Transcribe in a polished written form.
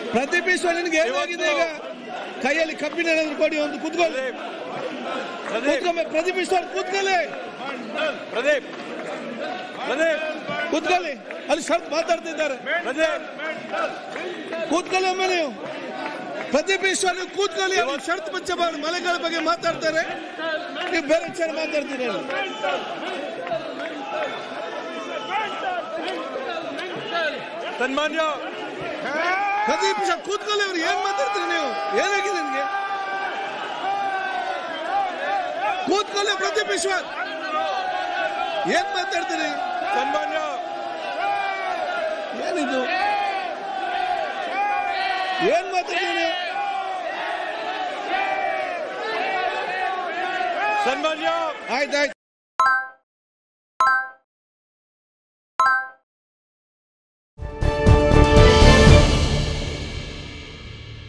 ಪ್ರದೀಪ್ ಈಶ್ವರ್ ನಿನಗೆ ಏನಾಗಿದೆ ಈಗ ಕೈಯಲ್ಲಿ ಕಬ್ಬಿಣ ಏನಾದ್ರು ಕೊಡಿ ಒಂದು ಕೂತ್ಕೊಳ್ಳಿ ಪ್ರದೀಪ್ ಈಶ್ವರ್ ಕೂತ್ಕೊಳ್ಳಿ ಕೂತ್ಕೊಳ್ಳಿ ಅಲ್ಲಿ ಶರ್ತ್ ಮಾತಾಡ್ತಿದ್ದಾರೆ ಕೂತ್ಕೊಳ್ಳಿ ಒಮ್ಮೆ ನೀವು ಪ್ರದೀಪ್ ಈಶ್ವರ್ ನೀವು ಕೂತ್ಕೊಳ್ಳಿ ಅವ್ರು ಶರ್ತ್ ಬಚ್ಚಬಾರ್ದು ಮಲೆಗಳ ಬಗ್ಗೆ ಮಾತಾಡ್ತಾರೆ ನೀವು ಬೇರೆ ವಿಚಾರ ಮಾತಾಡ್ತೀರಿ ಸನ್ಮಾನ್ಯ ಪ್ರದೀಪ್ ಈಶ್ವರ್ ಕೂತ್ಕೊಳ್ಳಿ ಅವ್ರು ಏನ್ ಮಾತಾಡ್ತೀರಿ ನೀವು ಏನಾಗಿದೆ ನಿಮ್ಗೆ ಕೂತ್ಕೊಳ್ಳಿ ಪ್ರದೀಪ್ ಈಶ್ವರ್ ಏನ್ ಮಾತಾಡ್ತೀರಿ ಸನ್ಮಾನ್ಯ ಏನಿದು ಏನ್ ಮಾತಾಡ್ತೀರಿ ಸನ್ಮಾನ್ಯ ಆಯ್ತಾಯ್ತು